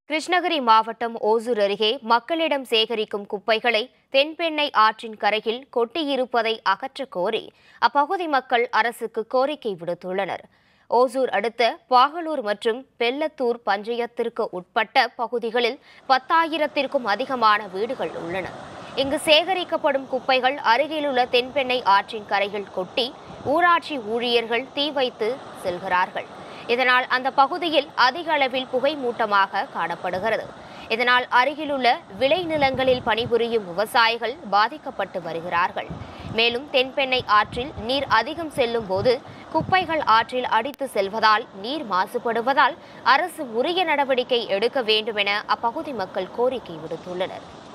கிருஷ்ணகிரி மாவட்டம் ஓசூர் அருகே மக்களிடம் சேகரிக்கும் குப்பைகளை தென்பெண்ணை ஆற்றின் கரையில் கொட்டியிருப்பதை அகற்றக் கோரி அப்பகுதி மக்கள் அரசுக்கு கோரிக்கை விடுத்துள்ளனர். ஓசூர் அடுத்த பாகலூர் மற்றும் பெல்லத்தூர் பஞ்சாயத்திற்கு உட்பட்ட பகுதிகளில் 10,000த்திற்கும் அதிகமான வீடுகள் உள்ளன. இங்கு சேகரிக்கப்படும் குப்பைகள் அருகிலுள்ள தென்பெண்ணை ஆற்றின் கரையில் கொட்டி ஊராட்சி ஊழியர்கள் தீ வைத்து செல்கிறார்கள். இதனால் அந்த பகுதியில் அதிக அளவில் புகை மூட்டமாக காணப்படுகிறது. இதனால் அருகிலுள்ள விளைநிலங்களில் பணிபுரியும் விவசாயிகள் பாதிக்கப்பட்டு வருகிறார்கள். மேலும் தென்பெண்ணை ஆற்றில் நீர் அதிகம் செல்லும் போது குப்பைகள் ஆற்றில் அடித்து செல்வதால் நீர் மாசுபடுவதால் அரசு உரிய நடவடிக்கை எடுக்க வேண்டும் என அப்பகுதி மக்கள் கோரிக்கை விடுத்துள்ளனர்.